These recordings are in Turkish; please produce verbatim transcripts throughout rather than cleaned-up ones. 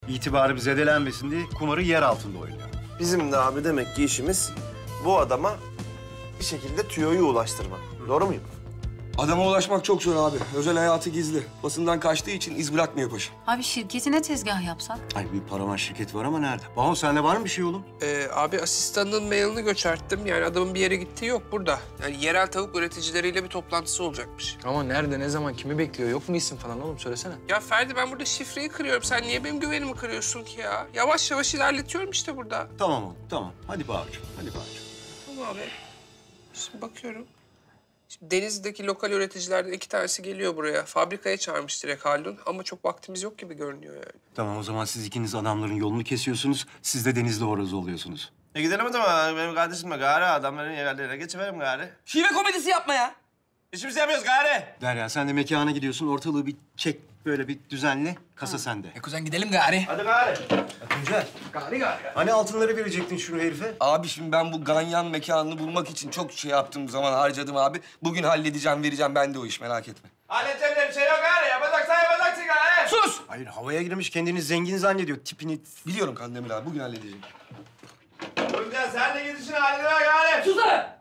İtibarı zedelenmesin diye kumarı yer altında oynuyor. Bizim de abi demek ki işimiz bu adama bir şekilde tüyoyu ulaştırmak. Doğru muyum? Adama ulaşmak çok zor abi. Özel hayatı gizli. Basından kaçtığı için iz bırakmıyor paşa. Abi şirketine tezgah yapsak? Ay bir paravan şirket var ama nerede? Baho sende var mı bir şey oğlum? Ee, abi asistanının mailini göçerttim. Yani adamın bir yere gittiği yok burada. Yani yerel tavuk üreticileriyle bir toplantısı olacakmış. Ama nerede, ne zaman, kimi bekliyor? Yok mu isim falan oğlum? Söylesene. Ya Ferdi ben burada şifreyi kırıyorum. Sen niye benim güvenimi kırıyorsun ki ya? Yavaş yavaş ilerletiyorum işte burada. Tamam oğlum, tamam. Hadi Baho'cum, hadi Baho'cum. Tamam abi. Şimdi bakıyorum. Şimdi Denizli'deki lokal üreticilerden iki tanesi geliyor buraya. Fabrikaya çağırmış direkt Haldun. Ama çok vaktimiz yok gibi görünüyor yani. Tamam o zaman siz ikiniz adamların yolunu kesiyorsunuz. Siz de Denizli horozu oluyorsunuz. E gidelim o zaman. Benim kardeşimle gari adamların yerlerine geçiverim gari. Şive komedisi yapma ya. İşimizi yapıyoruz gari. Derya sen de mekana gidiyorsun. Ortalığı bir çek, böyle bir düzenle. Kasa sende. E kuzen gidelim gari. Hadi gari. Tuncel. Gari gari. Hani altınları verecektin şunu herife? Abi şimdi ben bu ganyan mekanını bulmak için çok şey yaptığım zaman harcadım abi. Bugün halledeceğim, vereceğim. Ben de o iş, merak etme. Halledeceğim de bir şey yok gari. Yapacaksan yapacaksın gari. Sus! Hayır havaya girmiş kendini zengin zannediyor. Tipini... Biliyorum Kandemir abi, bugün halledeceğim. Tuncel sen de gidişini halledeme gari. Sus lan!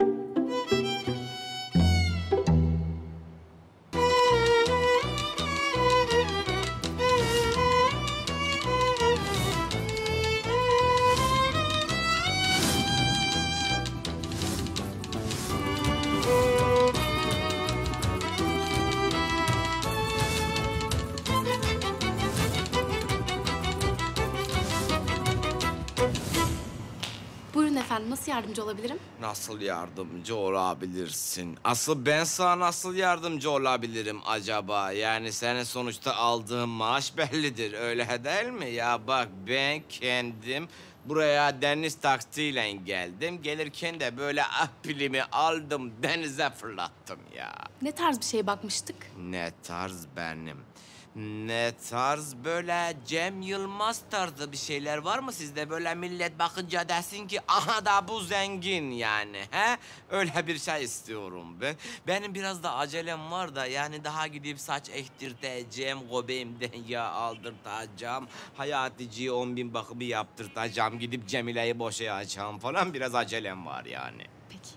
Buyurun efendim, nasıl yardımcı olabilirim? Nasıl yardımcı olabilirsin? Asıl ben sana nasıl yardımcı olabilirim acaba? Yani senin sonuçta aldığın maaş bellidir, öyle değil mi? Ya bak ben kendim buraya deniz taksiyle geldim. Gelirken de böyle apilimi aldım, denize fırlattım ya. Ne tarz bir şeye bakmıştık? Ne tarz benim? Ne tarz böyle Cem Yılmaz tarzı bir şeyler var mı sizde? Böyle millet bakınca desin ki aha da bu zengin yani. He? Öyle bir şey istiyorum ben. Benim biraz da acelem var da yani daha gidip saç ektirteceğim, göbeğimden yağ aldırtacağım. Hayaticiye on bin bakımı yaptırtacağım. Gidip Cemile'yi boşayacağım falan, biraz acelem var yani. Peki.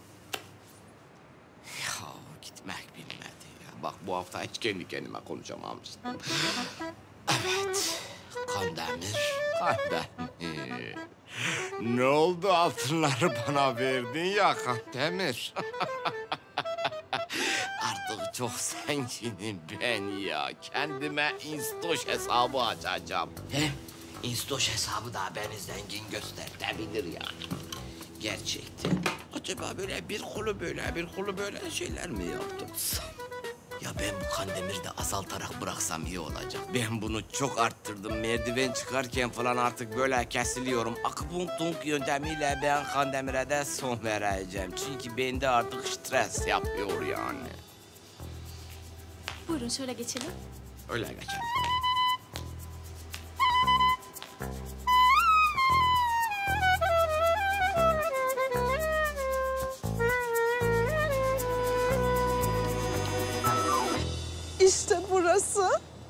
Ya gitmek bilmedi. Bak bu hafta hiç kendi kendime konuşamamıştım. Evet, Kandemir, Kandemir. Ne oldu altınları bana verdin ya Kandemir? Artık çok zenginim ben ya. Kendime Instoş hesabı açacağım. He? Instoş hesabı da beni zengin gösterebilir yani. Gerçekten. Acaba böyle bir kolu böyle, bir kolu böyle şeyler mi yaptım? Ya ben bu Kandemir'i de azaltarak bıraksam iyi olacak. Ben bunu çok arttırdım. Merdiven çıkarken falan artık böyle kesiliyorum. Akupunktunk yöntemiyle ben Kandemir'e de son vereceğim. Çünkü bende artık stres yapıyor yani. Buyurun şöyle geçelim. Öyle geçelim. İşte burası.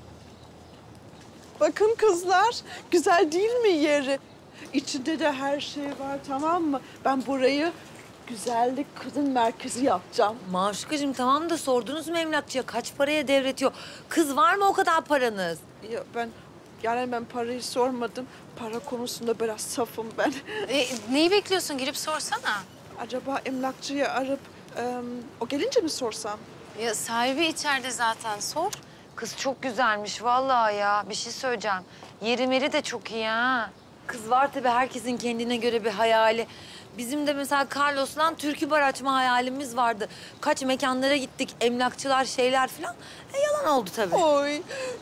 Bakın kızlar, güzel değil mi yeri? İçinde de her şey var, tamam mı? Ben burayı güzellik kadın merkezi yapacağım. Maşukacığım tamam da sordunuz mu emlakçıya kaç paraya devretiyor? Kız var mı o kadar paranız? Ya ben, yani ben parayı sormadım. Para konusunda biraz safım ben. E, neyi bekliyorsun? Girip sorsana. Acaba emlakçıyı arayıp e, o gelince mi sorsam? Ya sahibi içeride zaten, sor. Kız çok güzelmiş vallahi ya. Bir şey söyleyeceğim. Yeri meri de çok iyi ha. Kız var tabii, herkesin kendine göre bir hayali. Bizim de mesela Carlos'la türkü bar açma hayalimiz vardı. Kaç mekanlara gittik, emlakçılar, şeyler falan. E, yalan oldu tabii. Oy.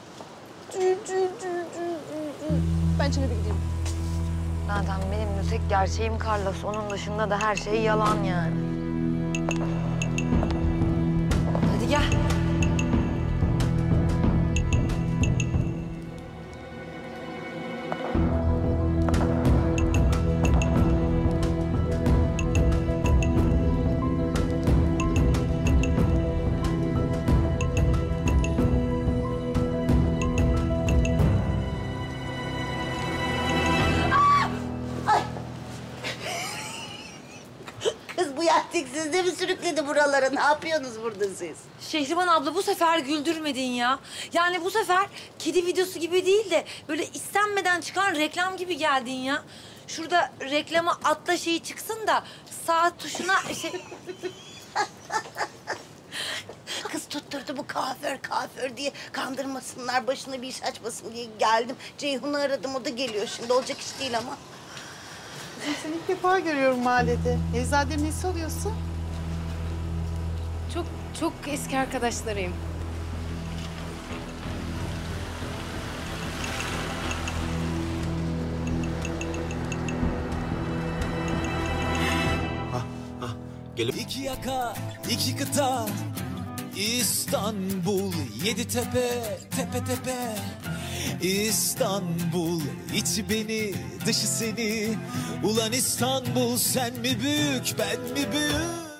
Ben içine bir gideyim. Zaten benim de tek gerçeğim Carlos. Onun dışında da her şey yalan yani. Hadi gel. Lastik sizde mi sürükledi buralara? Ne yapıyorsunuz burada siz? Şehriban abla bu sefer güldürmedin ya. Yani bu sefer kedi videosu gibi değil de böyle istenmeden çıkan reklam gibi geldin ya. Şurada reklama atla şeyi çıksın da saat tuşuna şey... Kız tutturdu bu kuaför kuaför diye kandırmasınlar, başına bir iş açmasın diye geldim. Ceyhun'u aradım, o da geliyor şimdi. Olacak iş değil ama. Kızım seni ilk defa görüyorum mahallede. Nevzade'nin nesi oluyorsun? Çok çok eski arkadaşlarıyım. Gelip İki yaka, iki kıta, İstanbul, yedi tepe, tepe tepe. İstanbul, içi beni, dışı seni. Ulan İstanbul, sen mi büyük, ben mi büyük?